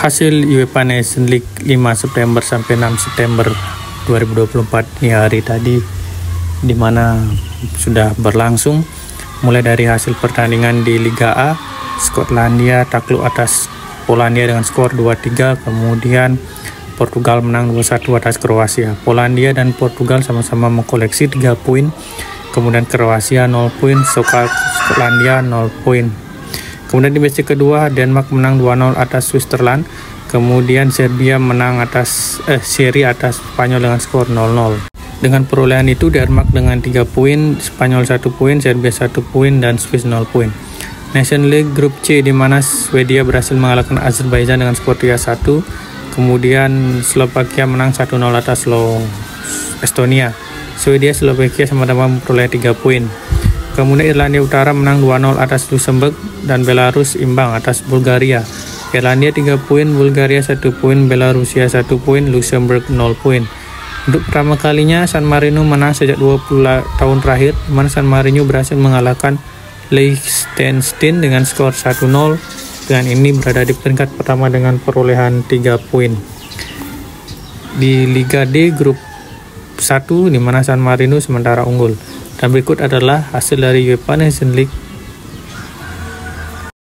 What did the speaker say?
Hasil UEFA Nations League 5 September sampai 6 September 2024 di hari tadi, di mana sudah berlangsung mulai dari hasil pertandingan di Liga A. Skotlandia takluk atas Polandia dengan skor 2-3, kemudian Portugal menang 2-1 atas Kroasia. Polandia dan Portugal sama-sama mengkoleksi 3 poin, kemudian Kroasia 0 poin, Skotlandia 0 poin. Kemudian di match kedua, Denmark menang 2-0 atas Switzerland, kemudian Serbia menang atas Spanyol dengan skor 0-0. Dengan perolehan itu, Denmark dengan 3 poin, Spanyol 1 poin, Serbia 1 poin, dan Swiss 0 poin. Nation League Grup C, di mana Swedia berhasil mengalahkan Azerbaijan dengan skor 3-1, kemudian Slovakia menang 1-0 atas Estonia. Swedia Slovakia sama-sama memperoleh 3 poin. Kemudian Irlandia Utara menang 2-0 atas Luxembourg, dan Belarus imbang atas Bulgaria. Irlandia 3 poin, Bulgaria 1 poin, Belarusia 1 poin, Luxembourg 0 poin. Untuk pertama kalinya San Marino menang sejak 20 tahun terakhir, di mana San Marino berhasil mengalahkan Liechtenstein dengan skor 1-0. Dengan ini berada di peringkat pertama dengan perolehan 3 poin. Di Liga D Grup 1, di mana San Marino sementara unggul. Dan berikut adalah hasil dari UEFA Nations League